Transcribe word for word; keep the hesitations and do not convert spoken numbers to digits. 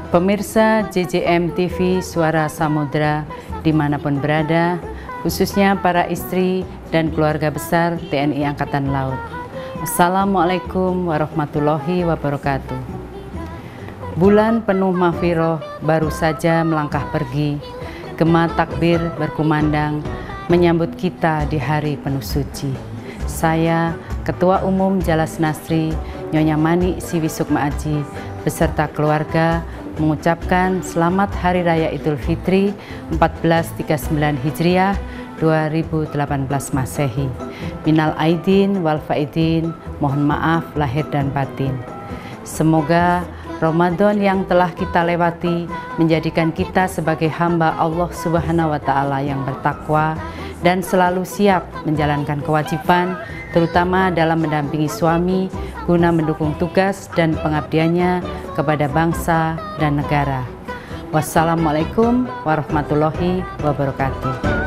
Pemirsa J J M T V Suara Samudra dimanapun berada, khususnya para istri dan keluarga besar T N I Angkatan Laut. Assalamualaikum warahmatullahi wabarakatuh. Bulan penuh mahfiroh baru saja melangkah pergi, gema takbir berkumandang menyambut kita di hari penuh suci. Saya, Ketua Umum Jalas Nasri, Nyonya Mani Siwisukma Aji, beserta keluarga mengucapkan selamat Hari Raya Idul Fitri seribu empat ratus tiga puluh sembilan Hijriah dua ribu delapan belas Masehi. Minal aidin wal faidin, mohon maaf lahir dan batin. Semoga Ramadan yang telah kita lewati menjadikan kita sebagai hamba Allah Subhanahu wa Ta'ala yang bertakwa dan selalu siap menjalankan kewajiban, terutama dalam mendampingi suami guna mendukung tugas dan pengabdiannya kepada bangsa dan negara. Wassalamualaikum warahmatullahi wabarakatuh.